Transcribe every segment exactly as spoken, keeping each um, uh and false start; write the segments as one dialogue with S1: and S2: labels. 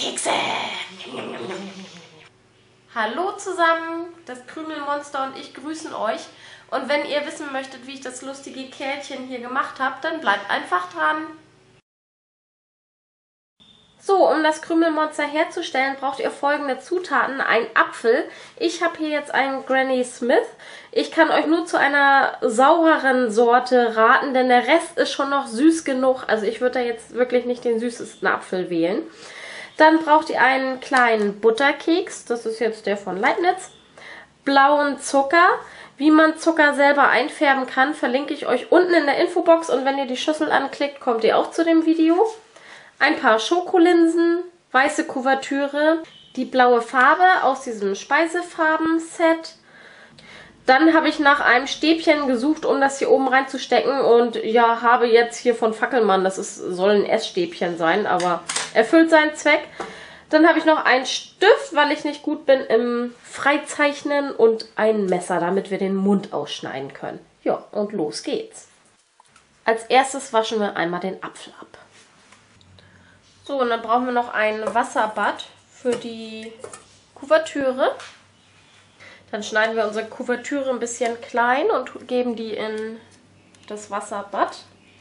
S1: Kekse! Hallo zusammen, das Krümelmonster und ich grüßen euch. Und wenn ihr wissen möchtet, wie ich das lustige Kerlchen hier gemacht habe, dann bleibt einfach dran. So, um das Krümelmonster herzustellen, braucht ihr folgende Zutaten. Ein Apfel. Ich habe hier jetzt einen Granny Smith. Ich kann euch nur zu einer saureren Sorte raten, denn der Rest ist schon noch süß genug. Also ich würde da jetzt wirklich nicht den süßesten Apfel wählen. Dann braucht ihr einen kleinen Butterkeks. Das ist jetzt der von Leibniz. Blauen Zucker. Wie man Zucker selber einfärben kann, verlinke ich euch unten in der Infobox. Und wenn ihr die Schüssel anklickt, kommt ihr auch zu dem Video. Ein paar Schokolinsen, weiße Kuvertüre, die blaue Farbe aus diesem Speisefarben-Set. Dann habe ich nach einem Stäbchen gesucht, um das hier oben reinzustecken und ja, habe jetzt hier von Fackelmann, das ist, soll ein Essstäbchen sein, aber erfüllt seinen Zweck. Dann habe ich noch einen Stift, weil ich nicht gut bin im Freizeichnen und ein Messer, damit wir den Mund ausschneiden können. Ja, und los geht's. Als erstes waschen wir einmal den Apfel ab. So, und dann brauchen wir noch ein Wasserbad für die Kuvertüre. Dann schneiden wir unsere Kuvertüre ein bisschen klein und geben die in das Wasserbad.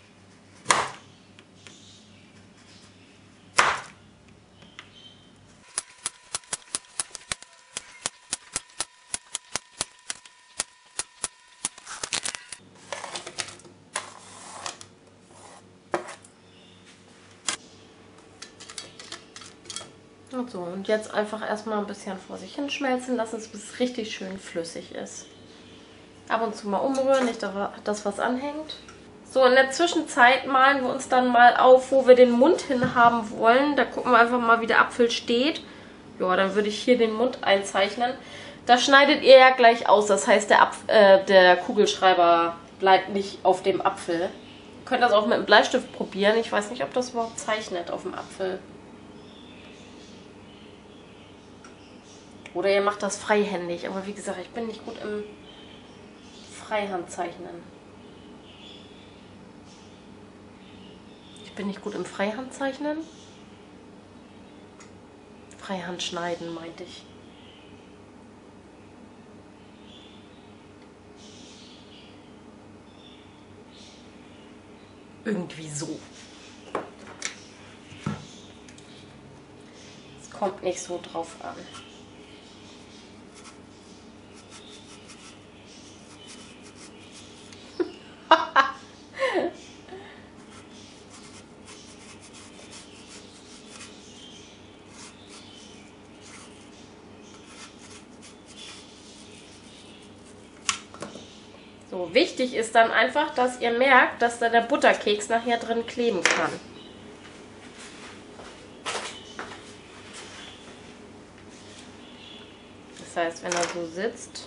S1: Und so, und jetzt einfach erstmal ein bisschen vor sich hinschmelzen lassen, bis es richtig schön flüssig ist. Ab und zu mal umrühren, nicht dass was anhängt. So, in der Zwischenzeit malen wir uns dann mal auf, wo wir den Mund hin haben wollen. Da gucken wir einfach mal, wie der Apfel steht. Ja, dann würde ich hier den Mund einzeichnen. Da schneidet ihr ja gleich aus, das heißt, der, Apf äh, der Kugelschreiber bleibt nicht auf dem Apfel. Ihr könnt das auch mit einem Bleistift probieren. Ich weiß nicht, ob das überhaupt zeichnet auf dem Apfel. Oder ihr macht das freihändig. Aber wie gesagt, ich bin nicht gut im Freihandzeichnen. Ich bin nicht gut im Freihandzeichnen. Freihandschneiden, meinte ich. Irgendwie so. Es kommt nicht so drauf an. So, wichtig ist dann einfach, dass ihr merkt, dass da der Butterkeks nachher drin kleben kann. Das heißt, wenn er so sitzt,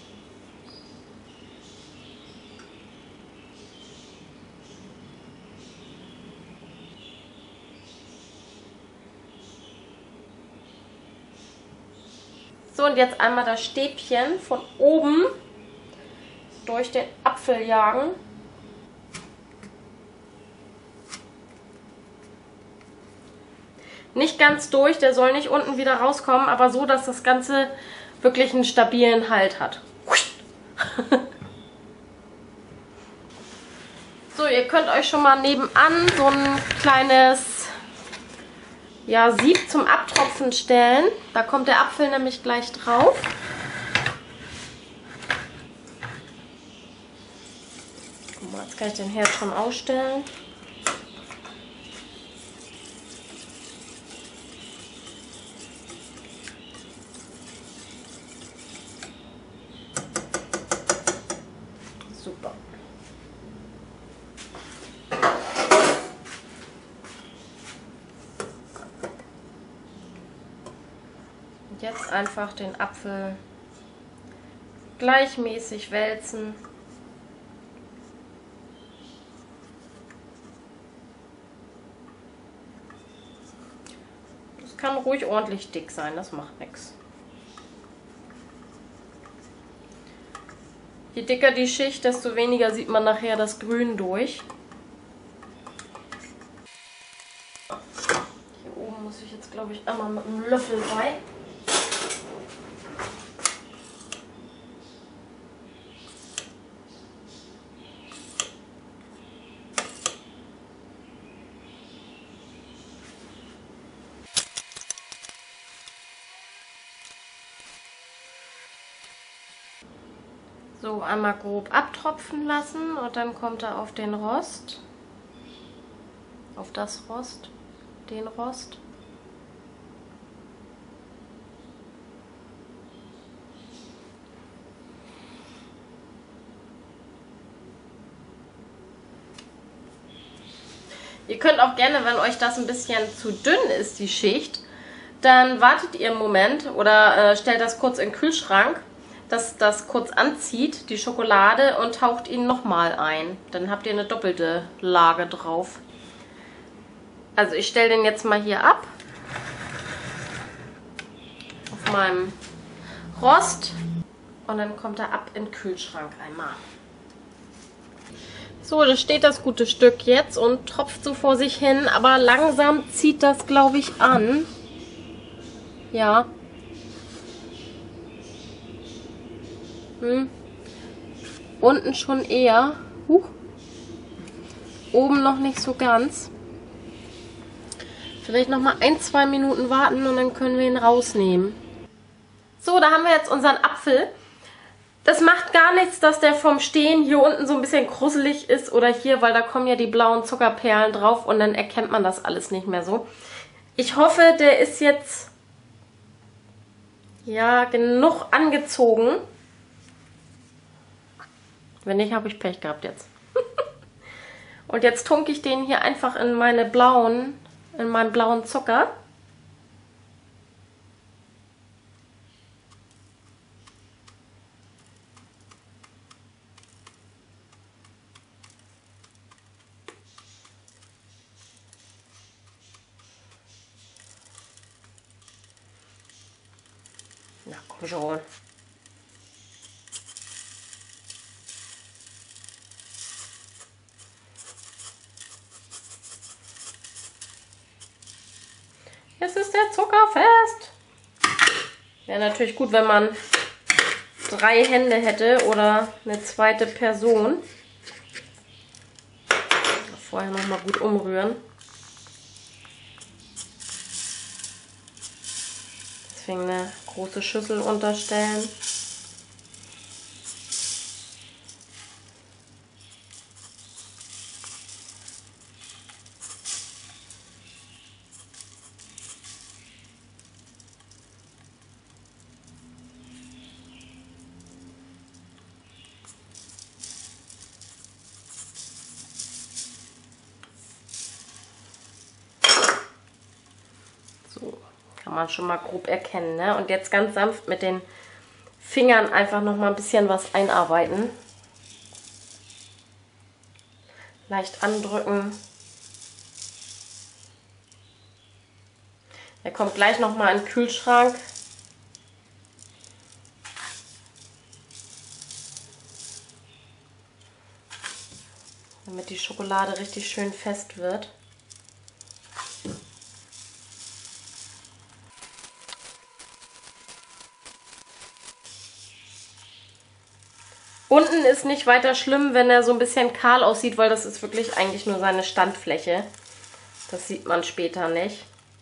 S1: so, und jetzt einmal das Stäbchen von oben durch den Apfel jagen. Nicht ganz durch, der soll nicht unten wieder rauskommen, aber so, dass das Ganze wirklich einen stabilen Halt hat. So, ihr könnt euch schon mal nebenan so ein kleines ja, Sieb zum Abtropfen stellen. Da kommt der Apfel nämlich gleich drauf. Jetzt kann ich den Herd schon ausstellen. Super. Und jetzt einfach den Apfel gleichmäßig wälzen. Kann ruhig ordentlich dick sein, das macht nichts. Je dicker die Schicht, desto weniger sieht man nachher das Grün durch. Hier oben muss ich jetzt, glaube ich, einmal mit einem Löffel bei. So, einmal grob abtropfen lassen und dann kommt er auf den Rost. Auf das Rost. Den Rost. Ihr könnt auch gerne, wenn euch das ein bisschen zu dünn ist, die Schicht, dann wartet ihr einen Moment oder äh, stellt das kurz in den Kühlschrank, dass das kurz anzieht, die Schokolade, und taucht ihn nochmal ein. Dann habt ihr eine doppelte Lage drauf. Also ich stelle den jetzt mal hier ab. Auf meinem Rost. Und dann kommt er ab in den Kühlschrank einmal. So, da steht das gute Stück jetzt und tropft so vor sich hin. Aber langsam zieht das, glaube ich, an. Ja. Hm. Unten schon eher. Huch. Oben noch nicht so ganz. Vielleicht noch mal ein, zwei Minuten warten und dann können wir ihn rausnehmen. So, da haben wir jetzt unseren Apfel. Das macht gar nichts, dass der vom Stehen hier unten so ein bisschen krusselig ist oder hier, weil da kommen ja die blauen Zuckerperlen drauf und dann erkennt man das alles nicht mehr so. Ich hoffe, der ist jetzt ja genug angezogen. Wenn nicht, habe ich Pech gehabt jetzt. Und jetzt tunke ich den hier einfach in meine blauen, in meinen blauen Zucker. Na komm schon. Jetzt ist der Zucker fest. Wäre natürlich gut, wenn man drei Hände hätte oder eine zweite Person. Vorher noch mal gut umrühren. Deswegen eine große Schüssel unterstellen. So, kann man schon mal grob erkennen, ne? Und jetzt ganz sanft mit den Fingern einfach noch mal ein bisschen was einarbeiten. Leicht andrücken. Der kommt gleich noch mal in den Kühlschrank. Damit die Schokolade richtig schön fest wird. Unten ist nicht weiter schlimm, wenn er so ein bisschen kahl aussieht, weil das ist wirklich eigentlich nur seine Standfläche. Das sieht man später nicht.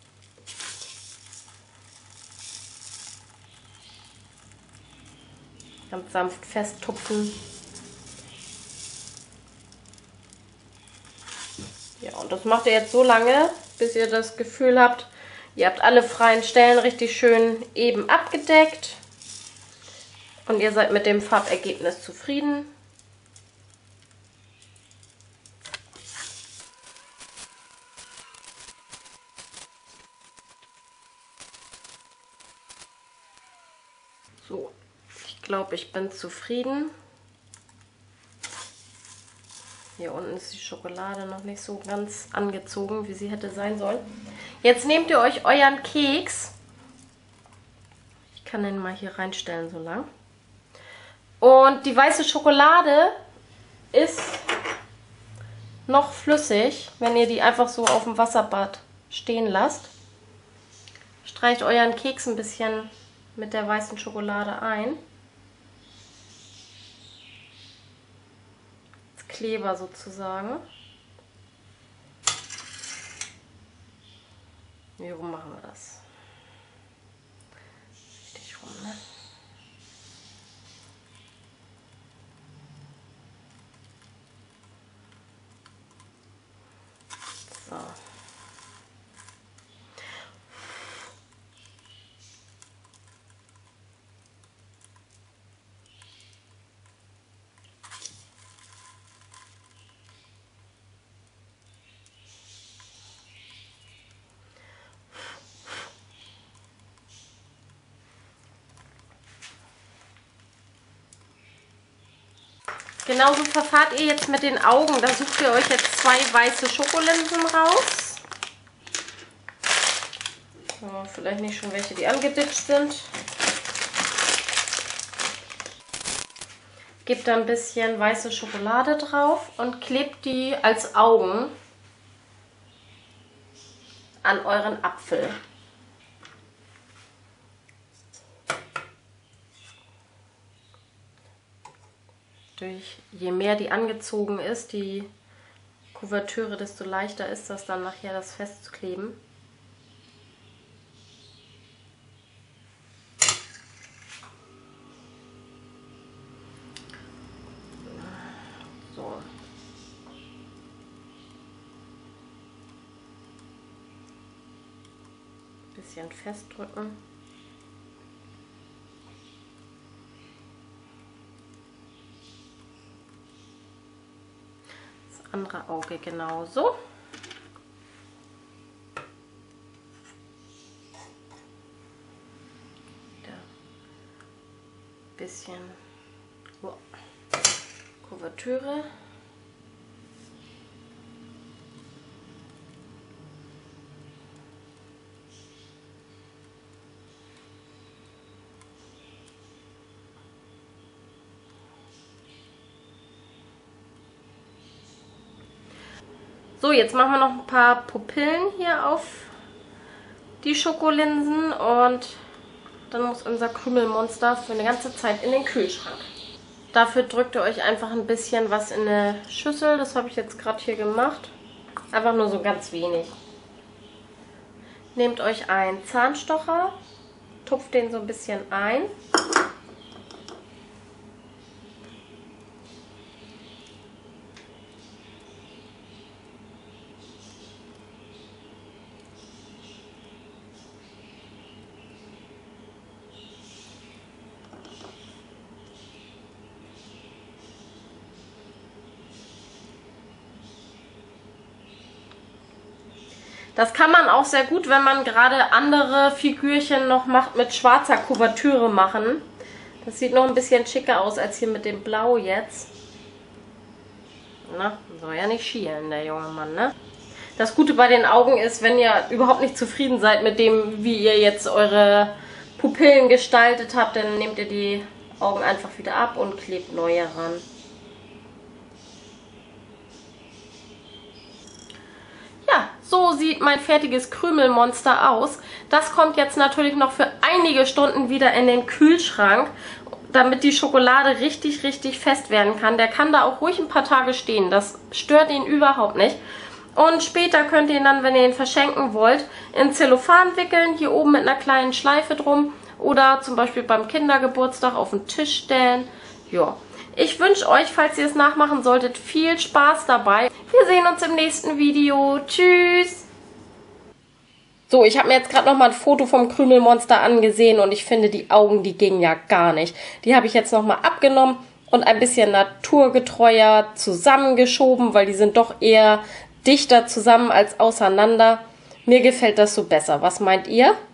S1: Ganz sanft festtupfen. Ja, und das macht ihr jetzt so lange, bis ihr das Gefühl habt, ihr habt alle freien Stellen richtig schön eben abgedeckt. Und ihr seid mit dem Farbergebnis zufrieden. So, ich glaube, ich bin zufrieden. Hier unten ist die Schokolade noch nicht so ganz angezogen, wie sie hätte sein sollen. Jetzt nehmt ihr euch euren Keks. Ich kann den mal hier reinstellen so lang. Und die weiße Schokolade ist noch flüssig, wenn ihr die einfach so auf dem Wasserbad stehen lasst. Streicht euren Keks ein bisschen mit der weißen Schokolade ein. Als Kleber sozusagen. Wie rum machen wir das? Richtig rum, ne? So. Genauso verfahrt ihr jetzt mit den Augen. Da sucht ihr euch jetzt zwei weiße Schokolinsen raus. Ja, vielleicht nicht schon welche, die angeditscht sind. Gebt da ein bisschen weiße Schokolade drauf und klebt die als Augen an euren Apfel. Durch, je mehr die angezogen ist, die Kuvertüre, desto leichter ist das dann nachher, das festzukleben. So. Bisschen festdrücken. Andere Auge genauso. Wieder bisschen oh, Kuvertüre. So, jetzt machen wir noch ein paar Pupillen hier auf die Schokolinsen und dann muss unser Krümelmonster für eine ganze Zeit in den Kühlschrank. Dafür drückt ihr euch einfach ein bisschen was in eine Schüssel. Das habe ich jetzt gerade hier gemacht. Einfach nur so ganz wenig. Nehmt euch einen Zahnstocher, tupft den so ein bisschen ein. Das kann man auch sehr gut, wenn man gerade andere Figürchen noch macht, mit schwarzer Kuvertüre machen. Das sieht noch ein bisschen schicker aus als hier mit dem Blau jetzt. Na, soll ja nicht schielen, der junge Mann, ne? Das Gute bei den Augen ist, wenn ihr überhaupt nicht zufrieden seid mit dem, wie ihr jetzt eure Pupillen gestaltet habt, dann nehmt ihr die Augen einfach wieder ab und klebt neue ran. Ja, so sieht mein fertiges Krümelmonster aus. Das kommt jetzt natürlich noch für einige Stunden wieder in den Kühlschrank, damit die Schokolade richtig, richtig fest werden kann. Der kann da auch ruhig ein paar Tage stehen. Das stört ihn überhaupt nicht. Und später könnt ihr ihn dann, wenn ihr ihn verschenken wollt, in Zellophan wickeln, hier oben mit einer kleinen Schleife drum. Oder zum Beispiel beim Kindergeburtstag auf den Tisch stellen. Ja. Ich wünsche euch, falls ihr es nachmachen solltet, viel Spaß dabei. Wir sehen uns im nächsten Video. Tschüss! So, ich habe mir jetzt gerade noch mal ein Foto vom Krümelmonster angesehen und ich finde, die Augen, die gingen ja gar nicht. Die habe ich jetzt noch mal abgenommen und ein bisschen naturgetreuer zusammengeschoben, weil die sind doch eher dichter zusammen als auseinander. Mir gefällt das so besser. Was meint ihr?